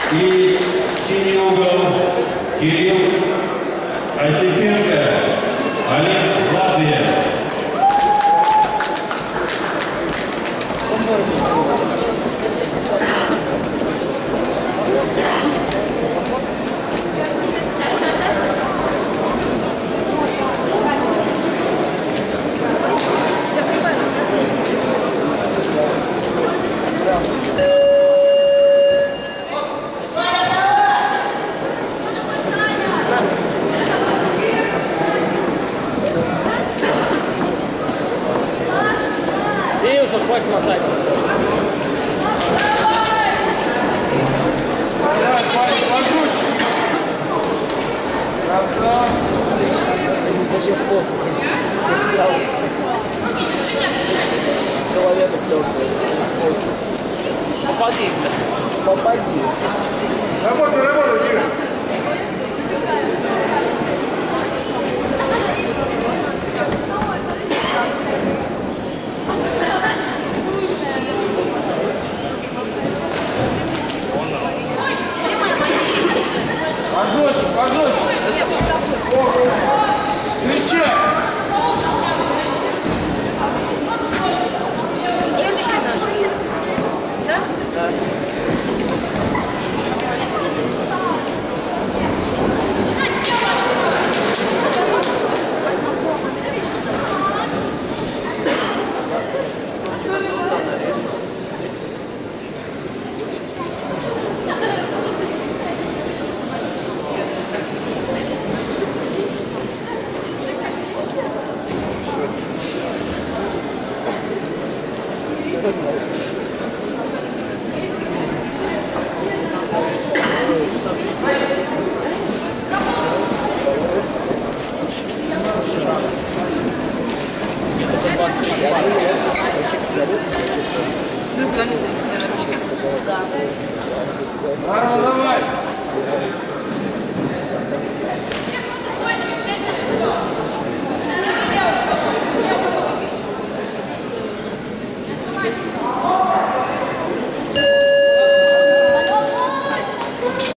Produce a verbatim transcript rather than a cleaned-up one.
И синий угол Кирилл Осипенко, Олег, Латвия. И уже хватит мотать. Давай, парень, ложусь. Красава. Даже в пост. Человек теплый. Попади. Попади. Работай, работай, Кирилл. Пожестче, пожестче. Кричай. Следующий наш сейчас. Да? Да. Ну, куда мне садись на ручке? Да. Ладно, давай.